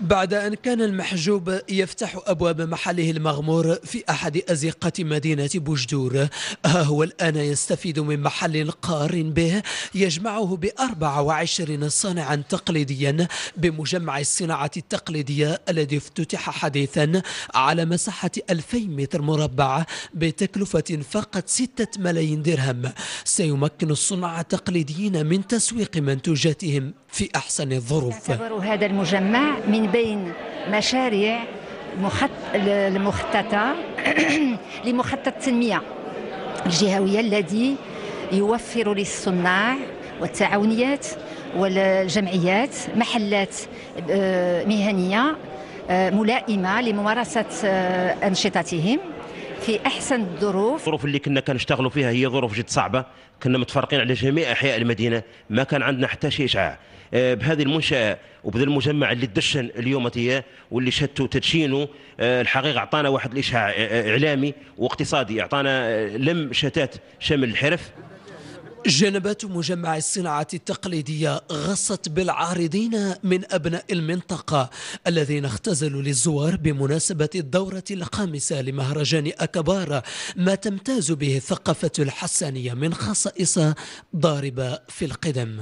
بعد أن كان المحجوب يفتح أبواب محله المغمور في أحد أزقة مدينة بوجدور، ها هو الآن يستفيد من محل قار به يجمعه ب24 صانعا تقليديا بمجمع الصناعة التقليدية الذي افتتح حديثا على مساحة 2000 متر مربع بتكلفة فقط 6 ملايين درهم. سيمكن الصناع التقليديين من تسويق منتوجاتهم في أحسن الظروف. يعتبر هذا المجمع من بين مشاريع المخططة لمخطط التنمية الجهوية الذي يوفر للصناع والتعاونيات والجمعيات محلات مهنية ملائمة لممارسة أنشطتهم في أحسن الظروف. الظروف اللي كنا كنشتغلوا فيها هي ظروف جد صعبة، كنا متفرقين على جميع أحياء المدينة، ما كان عندنا حتى شيء إشعاع. بهذه المنشأة وبهذا المجمع اللي تدشن اليوم واللي شتو تدشينه الحقيقة أعطانا واحد الإشعاع إعلامي واقتصادي، أعطانا لم شتات شمل الحرف. جنبات مجمع الصناعة التقليدية غصت بالعارضين من أبناء المنطقة الذين اختزلوا للزوار بمناسبة الدورة الخامسة لمهرجان أكبار، ما تمتاز به الثقافة الحسانية من خصائص ضاربة في القدم.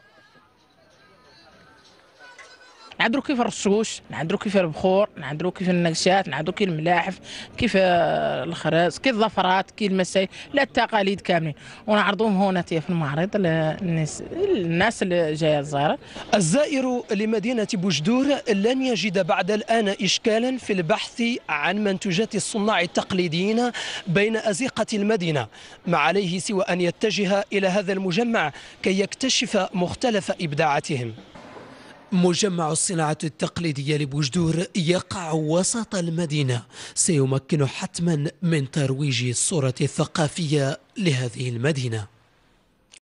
نعدرو كيف الرشوش، نعدرو كيف البخور، نعدرو كيف النقشات، نعدرو كيف الملاحف، كيف الخراز، كيف الظفرات، كيف المساي، لا التقاليد كاملين، ونعرضوهم هنا في المعرض للناس اللي جايه الزائره. الزائر لمدينة بوجدور لن يجد بعد الآن إشكالا في البحث عن منتوجات الصناع التقليديين بين أزقة المدينة، ما عليه سوى أن يتجه إلى هذا المجمع كي يكتشف مختلف إبداعاتهم. مجمع الصناعة التقليدية لبوجدور يقع وسط المدينة، سيمكن حتما من ترويج الصورة الثقافية لهذه المدينة.